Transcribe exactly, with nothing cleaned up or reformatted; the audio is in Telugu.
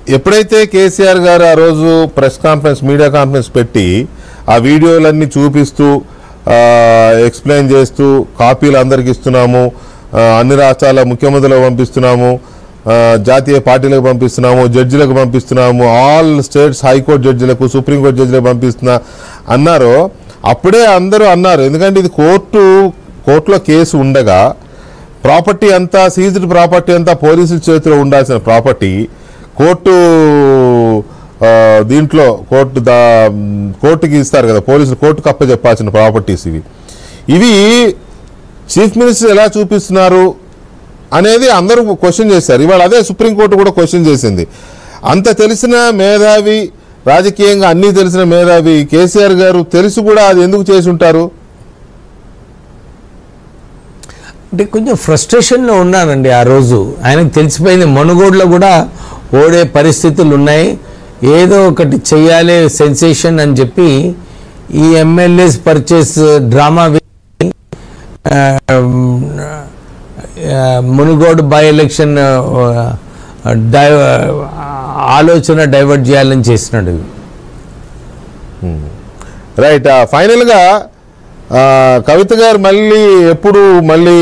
ఎప్పుడైతే కేసీఆర్ గారు ఆ రోజు ప్రెస్ కాన్ఫరెన్స్ మీడియా కాన్ఫరెన్స్ పెట్టి ఆ వీడియోలన్నీ చూపిస్తూ ఎక్స్ప్లెయిన్ చేస్తూ కాపీలు అందరికి ఇస్తున్నాము, అన్ని రాష్ట్రాల ముఖ్యమంత్రులకు పంపిస్తున్నాము, జాతీయ పార్టీలకు పంపిస్తున్నాము, జడ్జిలకు పంపిస్తున్నాము, ఆల్ స్టేట్స్ హైకోర్టు జడ్జిలకు సుప్రీంకోర్టు జడ్జిలకు పంపిస్తున్నా అన్నారు. అప్పుడే అందరూ అన్నారు, ఎందుకంటే ఇది కోర్టు కోర్టులో కేసు ఉండగా ప్రాపర్టీ అంతా సీజ్డ్ ప్రాపర్టీ అంతా పోలీసుల చేతిలో ఉండాల్సిన ప్రాపర్టీ కోర్టు దీంట్లో కోర్టు దా కోర్టుకి ఇస్తారు కదా, పోలీసులు కోర్టుకు అప్పచెప్పాల్సిన ప్రాపర్టీస్ ఇవి ఇవి చీఫ్ మినిస్టర్ ఎలా చూపిస్తున్నారు అనేది అందరూ క్వశ్చన్ చేశారు. ఇవాళ అదే సుప్రీంకోర్టు కూడా క్వశ్చన్ చేసింది. అంత తెలిసిన మేధావి, రాజకీయంగా అన్నీ తెలిసిన మేధావి కేసీఆర్ గారు తెలిసి కూడా అది ఎందుకు చేసి ఉంటారు? అంటే కొంచెం ఫ్రస్ట్రేషన్లో ఉన్నానండి ఆ రోజు. ఆయనకు తెలిసిపోయింది మనుగోడులో కూడా ఓడే పరిస్థితులు ఉన్నాయి, ఏదో ఒకటి చెయ్యాలి సెన్సేషన్ అని చెప్పి ఈ MLAs purchase drama Munugode by election డై ఆలోచన డైవర్ట్ చేయాలని చేసినాడు. రైట్. ఫైనల్గా కవిత గారు మళ్ళీ ఎప్పుడు మళ్ళీ